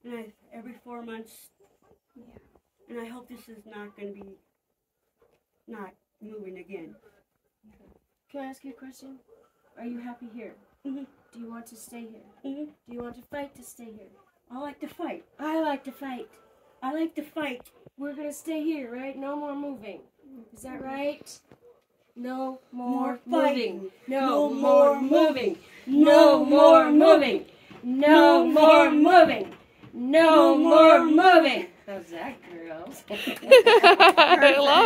And every 4 months. Yeah. And I hope this is not going to be not moving again. Can I ask you a question? Are you happy here? Mm-hmm. Do you want to stay here? Mm-hmm. Do you want to fight to stay here? I like to fight. I like to fight. I like to fight. We're going to stay here, right? No more moving. Is that right? No more moving. No more moving. No more moving. No more moving. No more moving. How's that, girls?